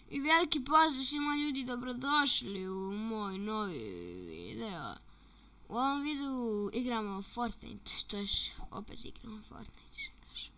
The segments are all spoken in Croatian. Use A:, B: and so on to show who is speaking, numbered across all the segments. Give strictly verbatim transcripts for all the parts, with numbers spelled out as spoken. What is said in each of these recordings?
A: I veliki pozdrav svima ljudi, dobrodošli u moj novi video. U ovom videu igramo Fortnite, to je opet igramo Fortnite.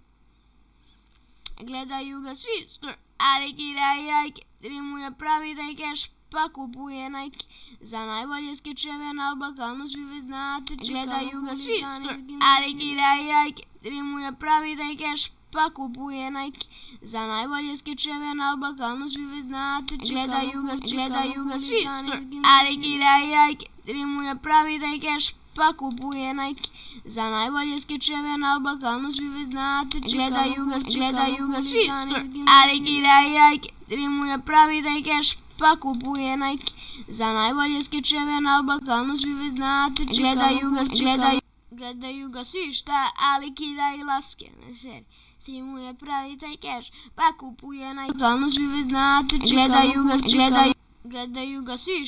A: Gledaju ga svi, ali kidaj jajke, streamuje pravi taj cash, pa kupuje Nike. Za najbolje skečeve na Balkanu svi već znate. Gledaju ga svi, ali kidaj jajke, streamuje pravi taj cash, pa kupuje Nike. Za najbolje skečeve na Balkanu svi već znate. Gledaju ga, gledaju ga svi, ali kidaj jajke, streamuje pravi taj cash, pa kupuje Nike. Za najbolje skečeve na Balkanu svi već znate. Gledaju ga, gledaju ga svi, ali kidaj jajke, streamuje pravi taj cash, pa kupuje Nike. Za najbolje skečeve na Balkanu svi već znate. Gledaju ga, gledaju, gledaju ga svi, šta, ali kidaj laske, ne seri. Streamuje pravi taj cash, pa kupuje Nike. Balkanu svi već znate. Gledaju ga, gledaju, gledaju ga svi.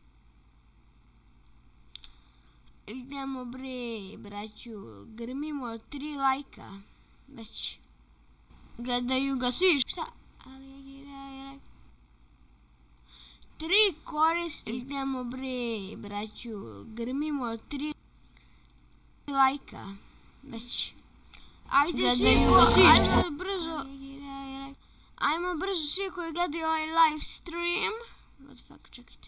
A: Idemo bre, braću, grmimo tri lajka, već. Gledaju ga svi, šta, ali kidaj tri koristi. Idemo bre, braću, grmimo tri lajka, već. Ajde svi, ajmo brzo, ajmo brzo svi koji gledaju ovaj live stream. What the fuck, čekajte.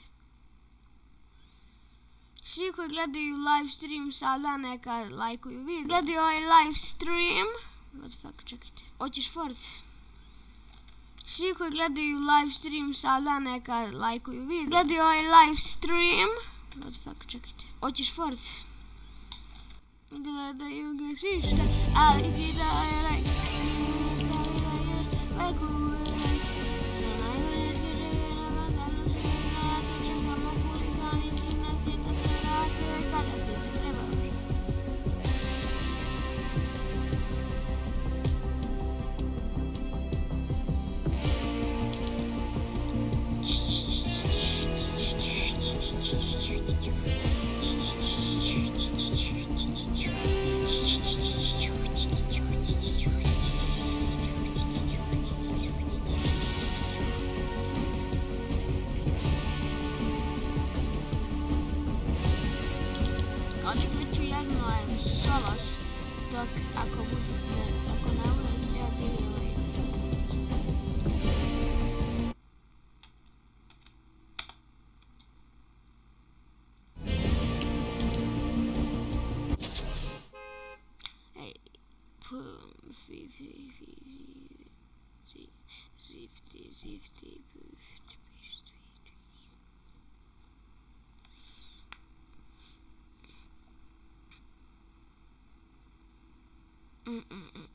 A: Svi koji gledaju live stream sada neka lajkuju video. Gledaju ovaj live stream. What the fuck, čekajte. Hoćeš Ford? Svi koji gledaju live stream sada neka lajkuju video. Gledaju ovaj live stream. What the fuck, čekajte. Hoćeš Ford? Gledaju ga svi šta, ali kidaj like. Lajkuju like. Za najbolje skečeve na Balkanu svi već znate. Čekamo huligani, stignacije da se vrate kada ti treba. Otkriću jedno solos, dok ako budete, ako ne budete odirili. Ej, pum, fi, fi, fi, fi, zifti, zifti, pufti, pufti. Mm -mm -mm.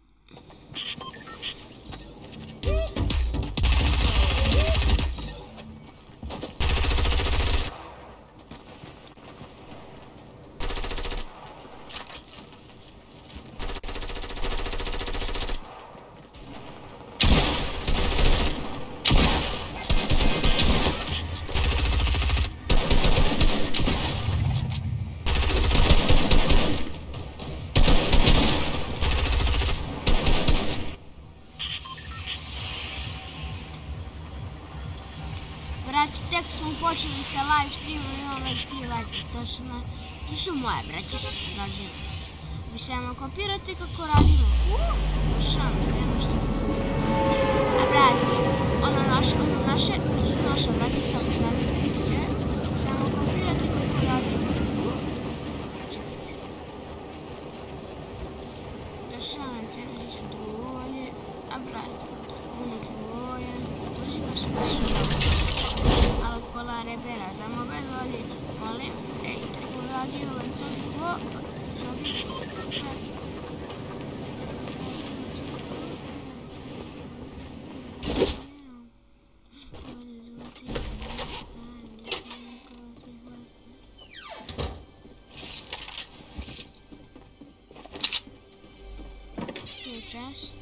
A: Brati, tek smo počeli sa live streamom, imam već tri lajka, to su, na, to su moje, brati, se gađene. Vi samo kopirate kako radimo. Uuu, šan, ne znam što. A brati, ono naše, ono naše, to su naše, brati, samo gađene. Samo kopirate kako radimo. Čekajte. Da šan, čekaj su dvoje, a brati, ono dvoje, dođi baš dvoje. Pola rebera, damo bez voli, molim, ej, tako radi ovaj to, čovjek, čast.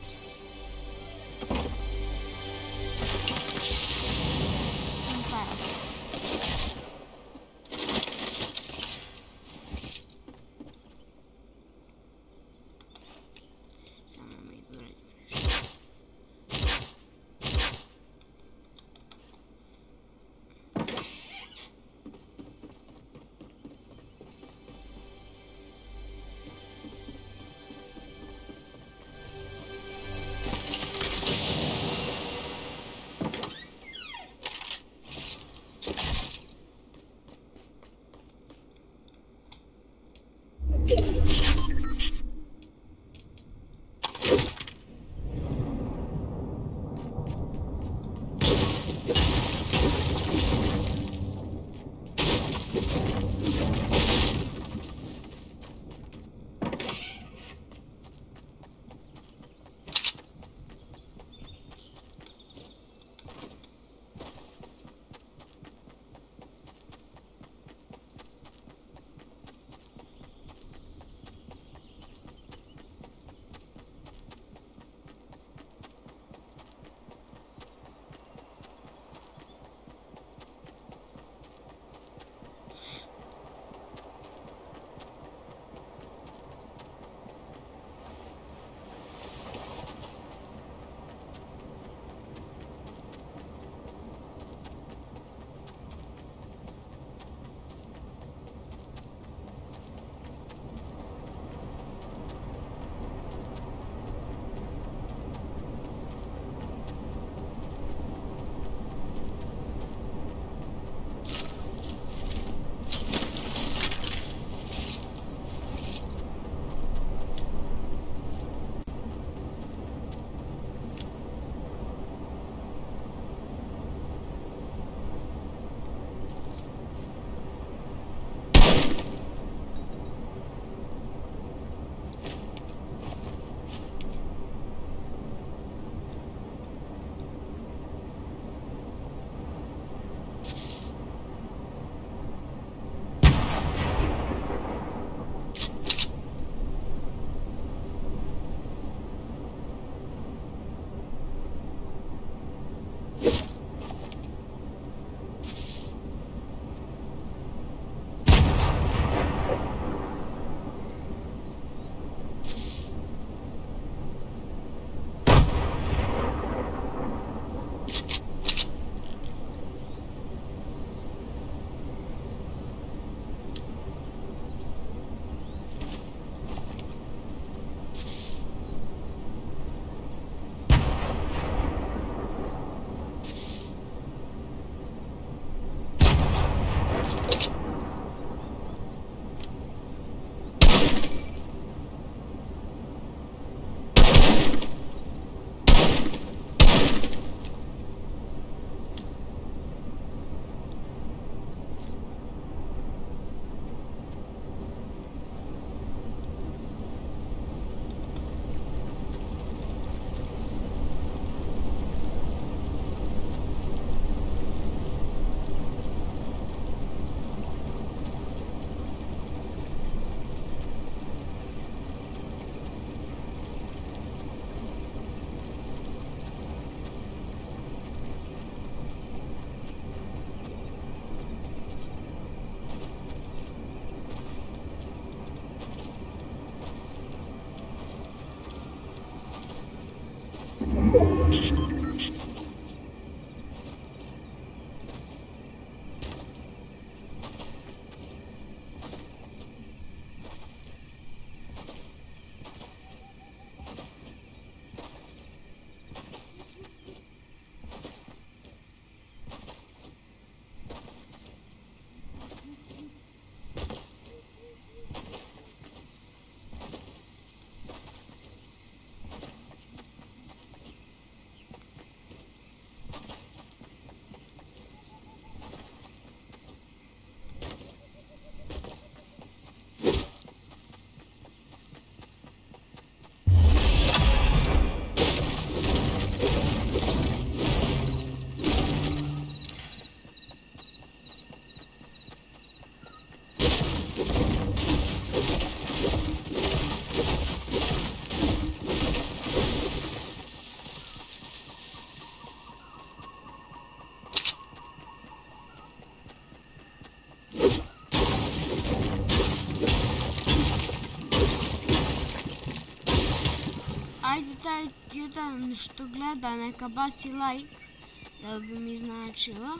A: Ajde taj jedan što gleda neka baci like, jel bi mi značilo.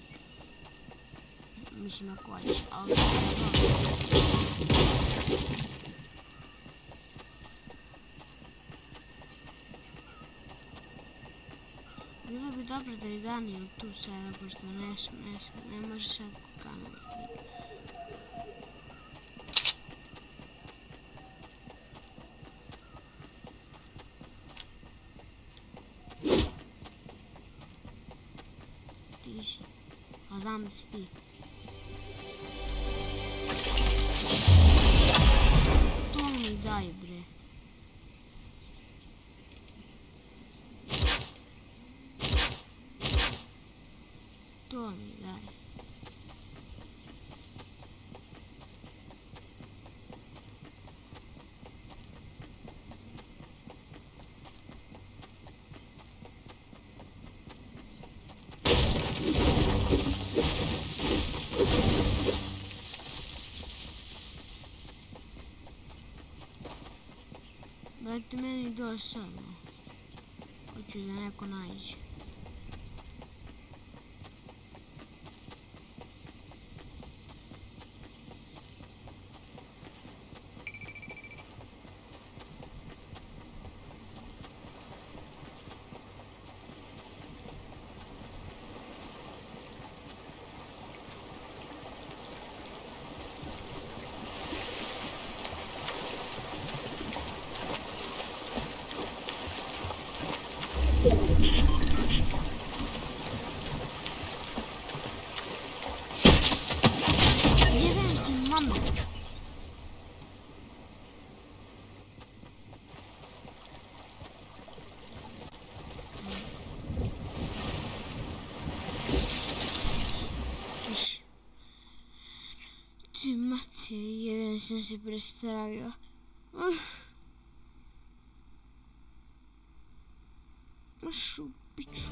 A: Mislim ako hoće, ali bilo bi dobro da je Daniel tu sada, pošto ne, ne, ne može sad kameru. mislim. A zamisli ti. To mi daj bre. To mi daj. Brate, meni dosadno. Hoću da neko nađe. Ti mate, jedan sam se predstavio. Uh. Mašu piču.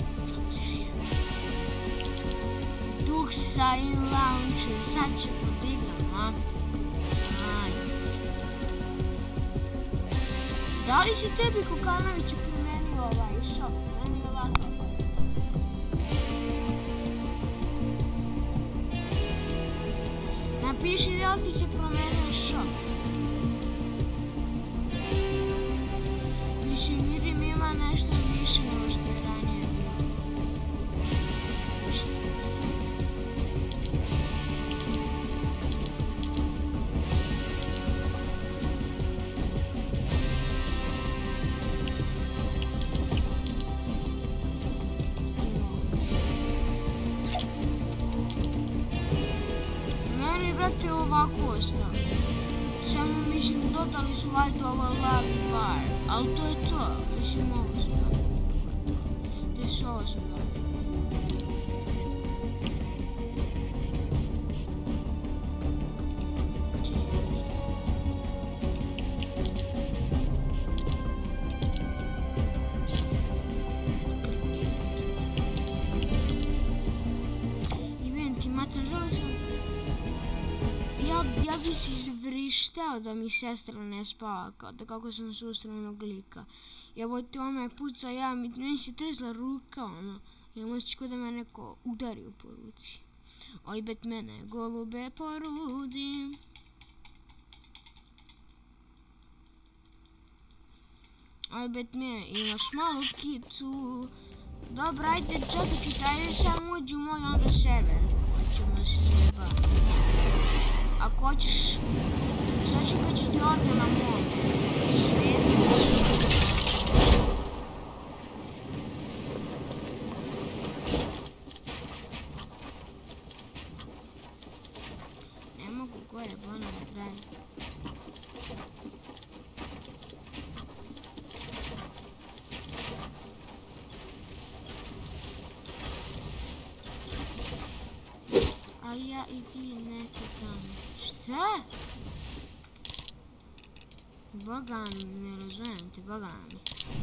A: Duksa i launcher, sad će podigram, a? Nice. Da li si tebi Kokanoviću promenio ovaj shop? Meni je ovako. Napiši da li ti se promenio shop. Mislim, vidim ima nešto više nego što je ranije bilo. Meni, brate, ovako ostalo. Samo, mislim, dodali su valjda ovo lobby bar, ali to je to, mislim, ovo se da. Gdje se ovo se da? I vidim ti, mate, želi sam... Ja, ja bi si zvrištao da mi sestra ne spava, kao da kako sam susreo onog lika. Evo ti on me puca, ja, meni se tresla ruka, ono. Imam osjećaj da me neko udario po ruci. Oj, bet mene, golube porudim. Oj, bet mene, imaš malu kicu. Dobro, ajde, čekaj, ajde sam uđi u moj onda server. Hoćemo se zajebati. Ako hoćeš, znači kad ću ti ovdje na moj svijet. Ne mogu gore, bo ona ne traje. A ja i ti neki tamo. Šta? Bogami, ne razumijem te, bogami.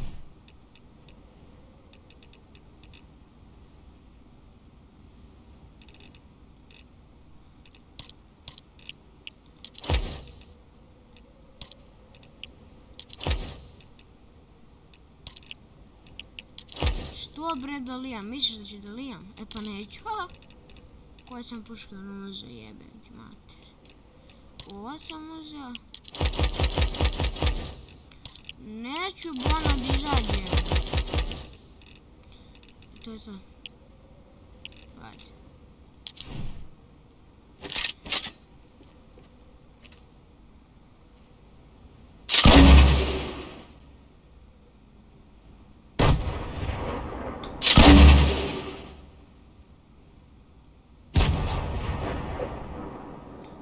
A: Što bre da lijam? Misliš da ću da lijam? E pa neću, ha! Koje sam puške ono uzeo, jebem ti mater. Ovo sam uzeo. Neću bona da izađem. To je to. Ajde.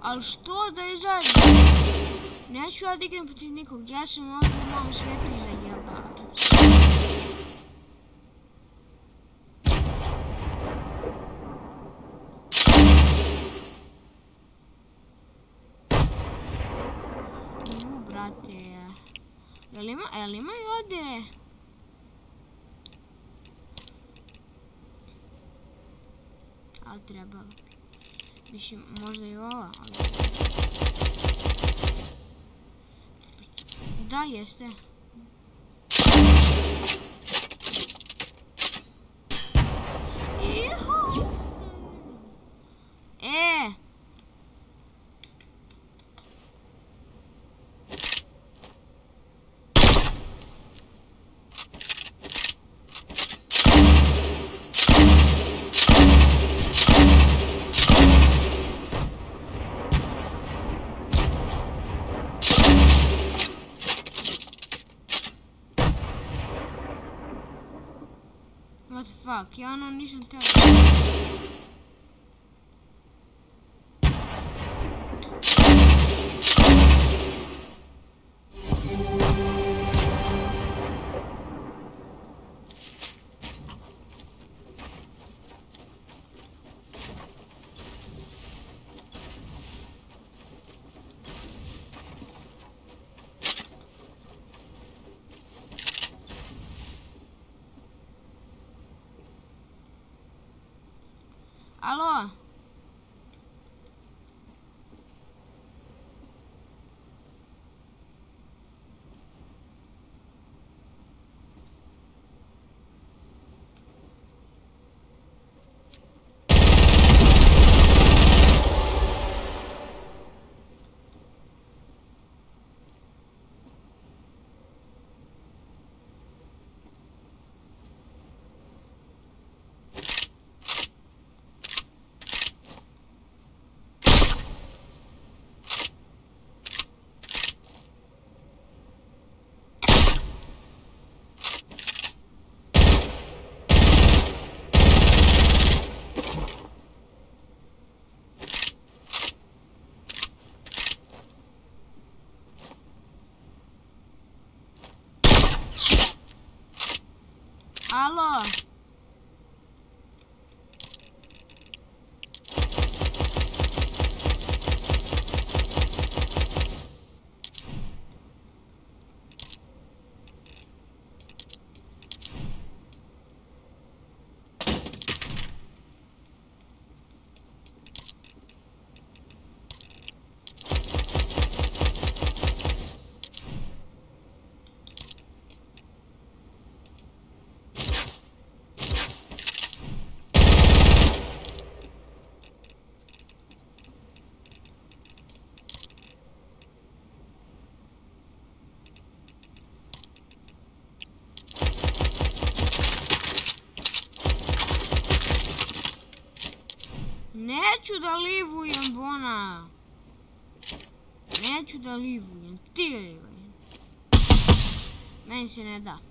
A: Ali što da izađe? Neću ja da igram protiv nikog, ja sam ovdje na ovom svijetu i zajebavam. No, brate, jel ima, jel ima i ovdje? Ali trebalo. Mislim, možda i ova, ali... Da, jeste. Ihu! E! What the fuck, ja ono nisam teo. Alo? Alo? Neću da livujem, Bona. Neću da livujem, ti livujem. Meni se ne da.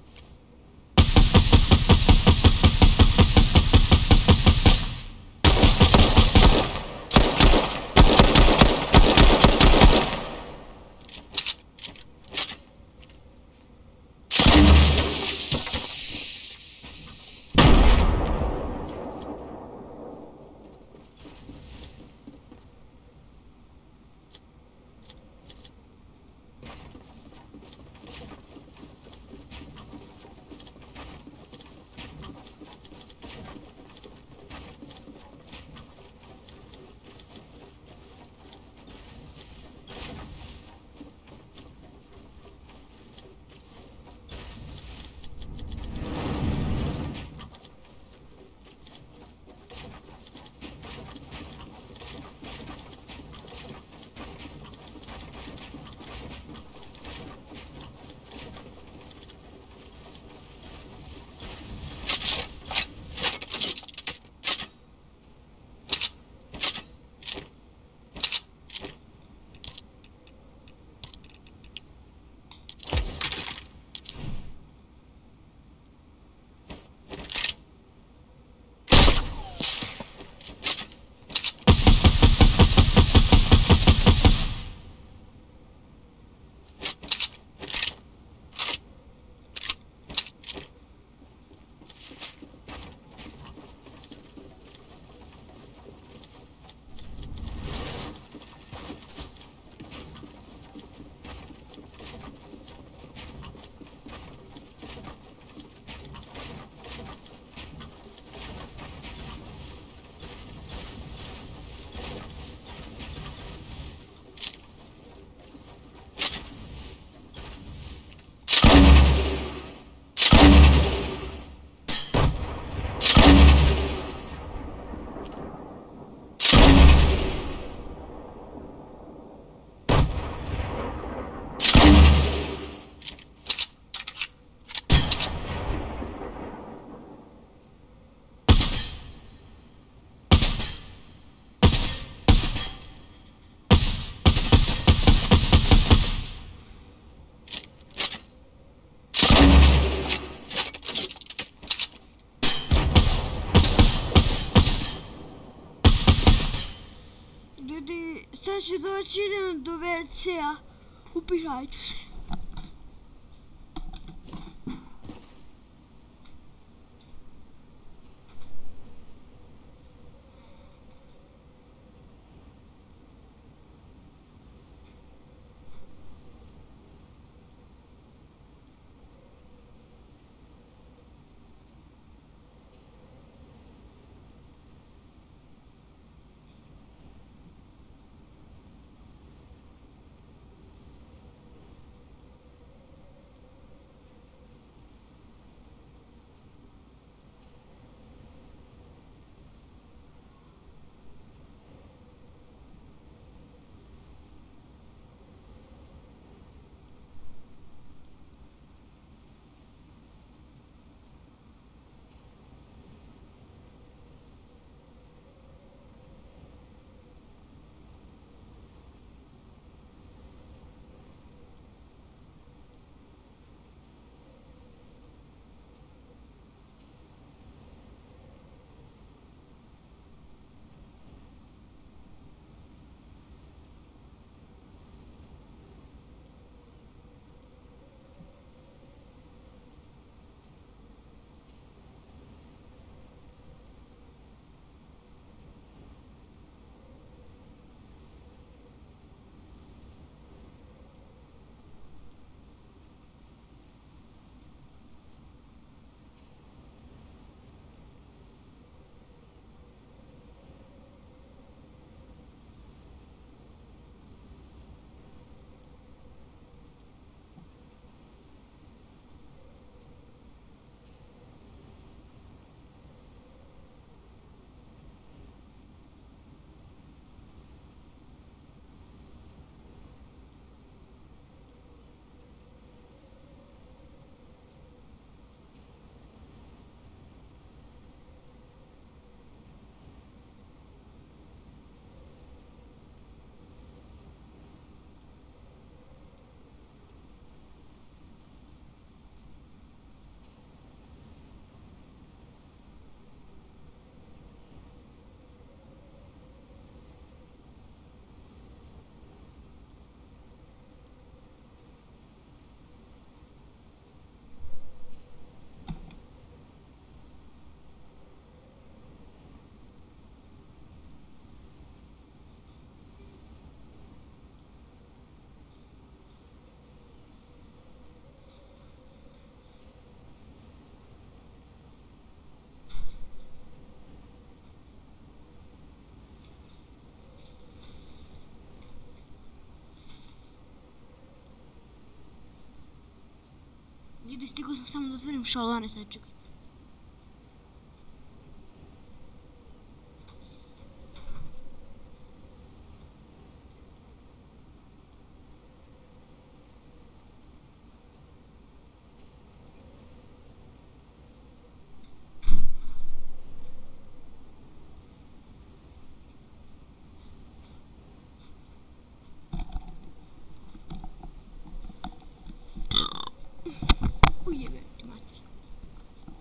A: Sad ću doći, idem do ve ce-a. Upirajte se. Ljudi, stigao sam samo da otvorim šalone, sad čekaj. Ujebe ti mater.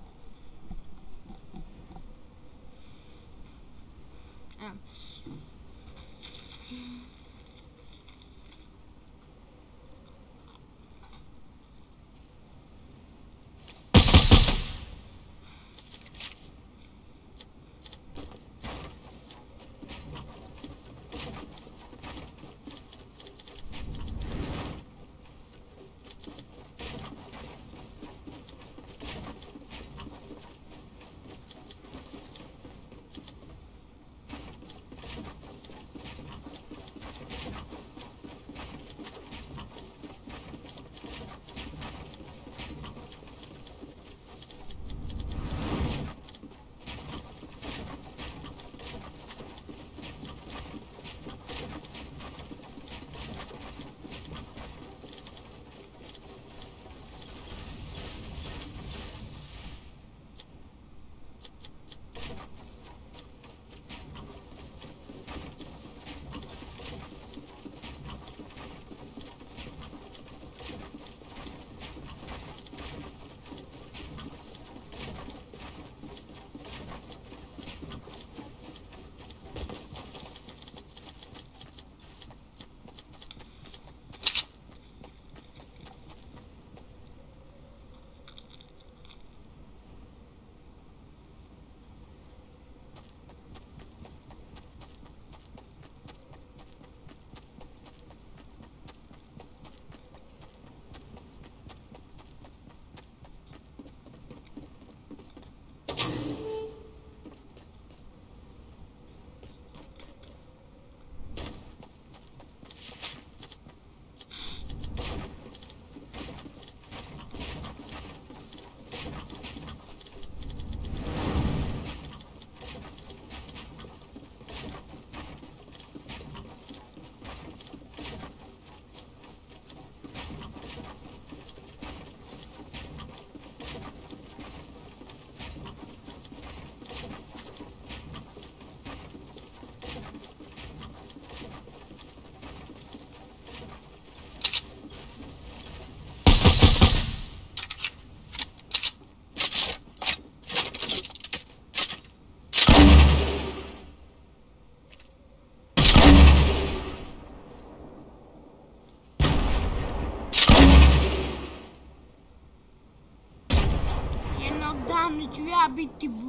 A: ću ja biti buka.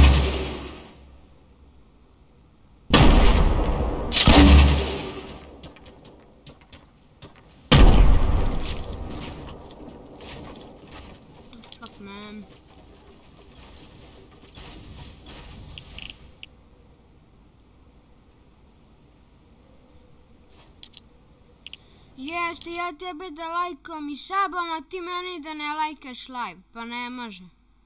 A: Fuck man. Jeste, ja tebe da lajkom i sabom, a ti meni da ne lajkaš live, pa ne može.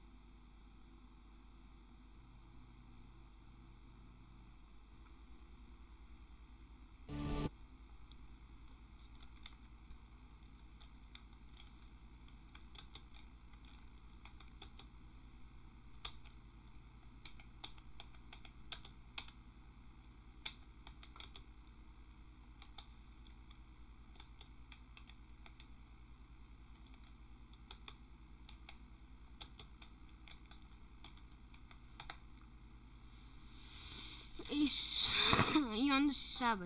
A: I, I onda se sabaj.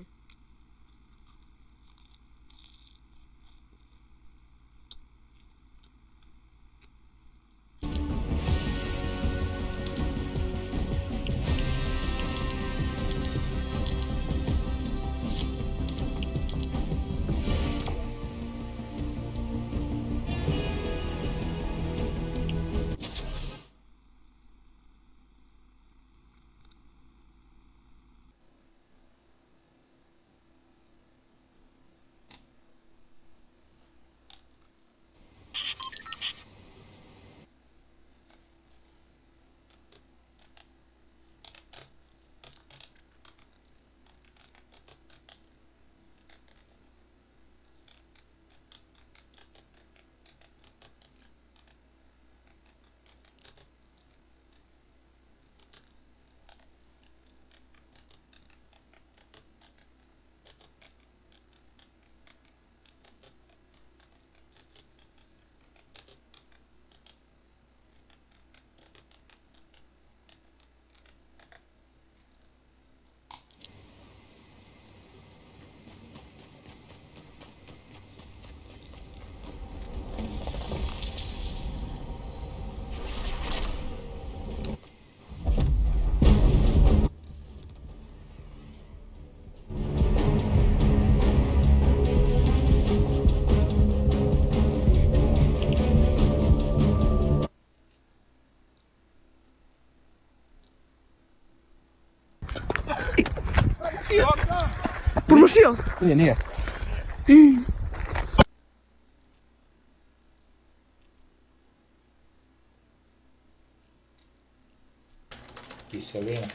B: Promotion?
C: Nije, nije.
B: Mm.
C: Kiselina.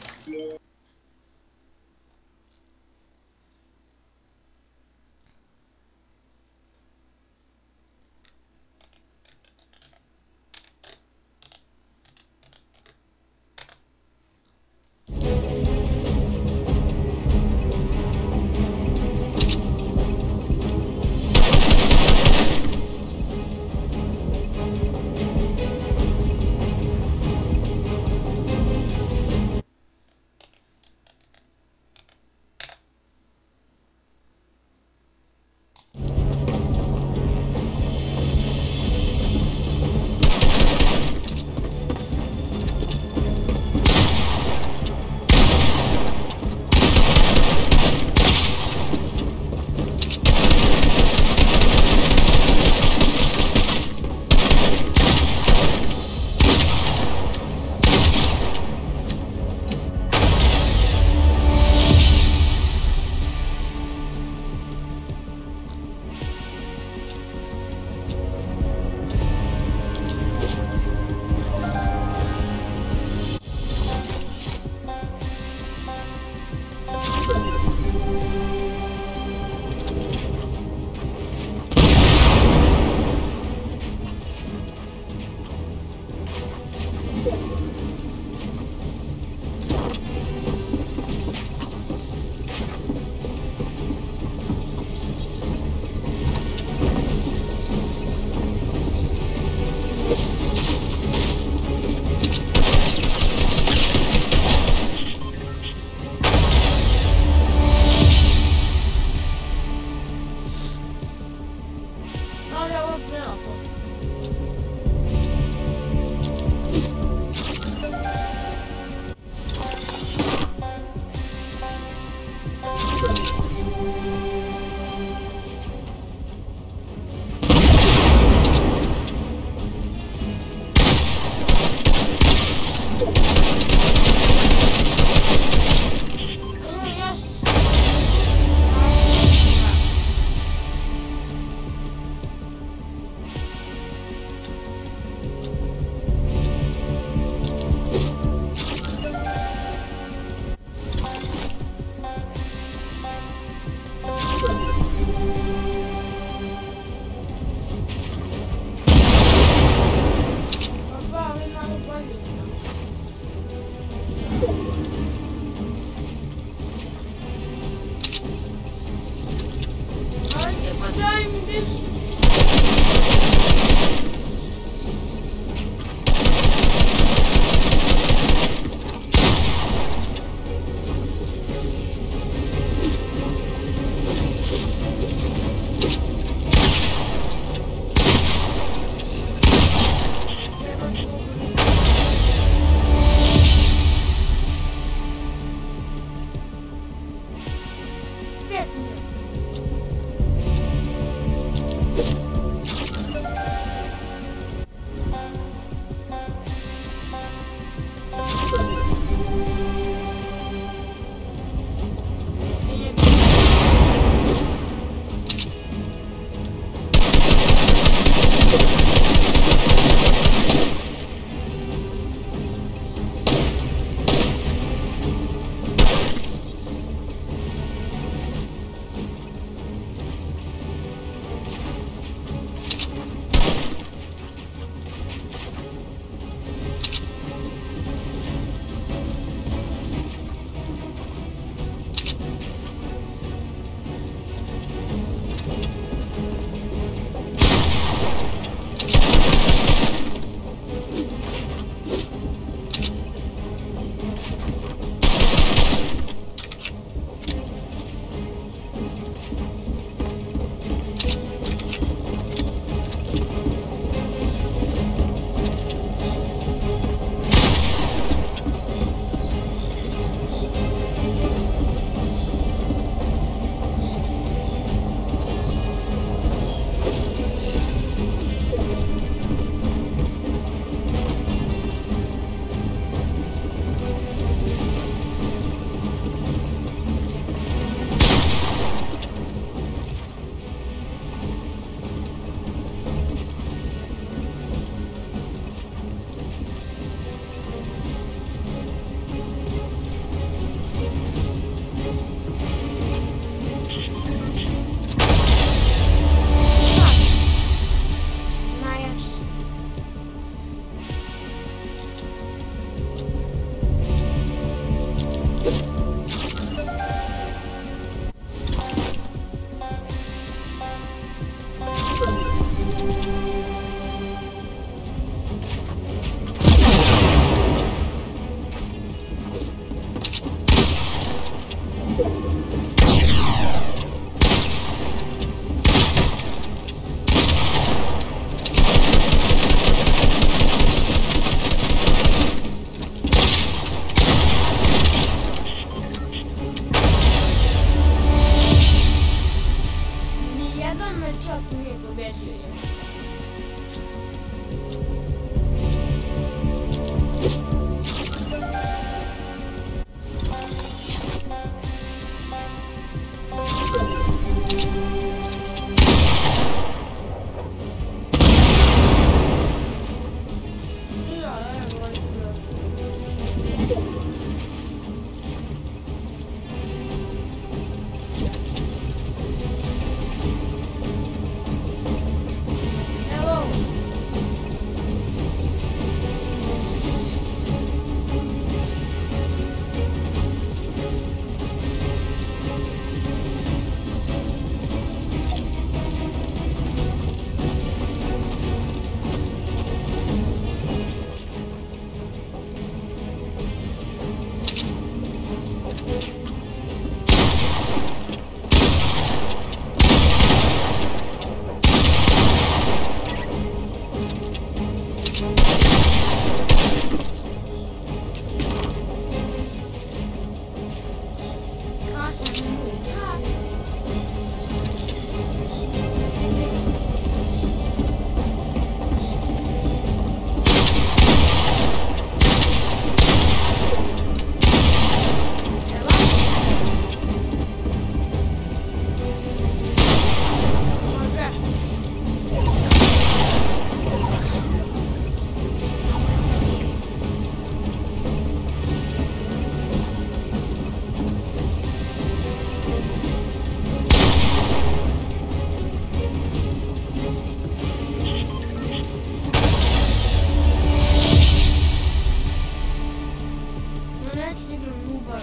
A: neću da igram nuba.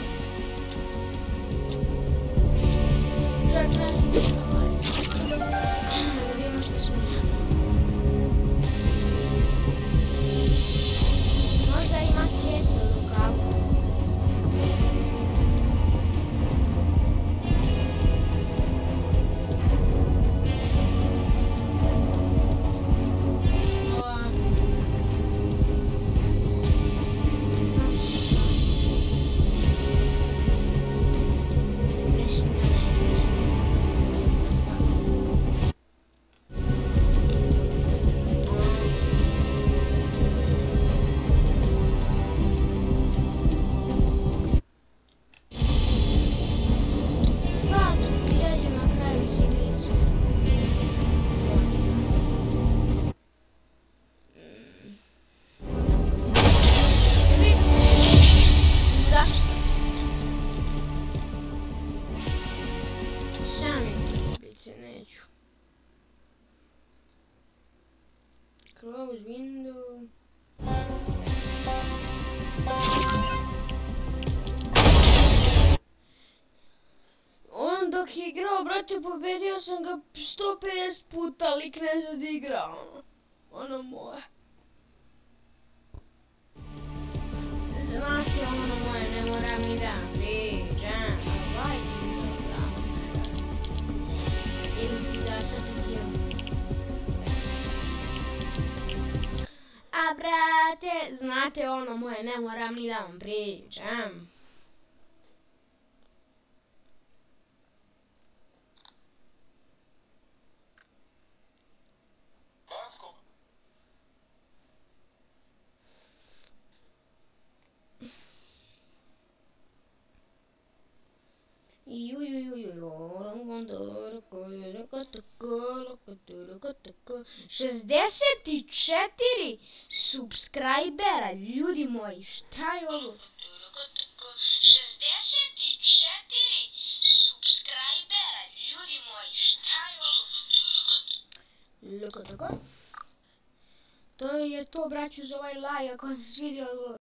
A: Čak ne znam da vidimo što smo ja. Možda ima keca u rukavu. Close window. On dok je igrao, brate, pobedio sam ga sto pedeset puta, lik ne zna da igra. Ono moje. Znate, ono moje, ne moram ni da priđam. Lajki da ili ti da sad idem. A brate, znate ono moje, ne moram ni da vam pričam. šezdeset četiri subscribera, ljudi moji, šta je ovo? šezdeset četiri subscribera, ljudi moji, šta je ovo? Loko tako. To je to, braću, za ovaj like, ako vam se svidio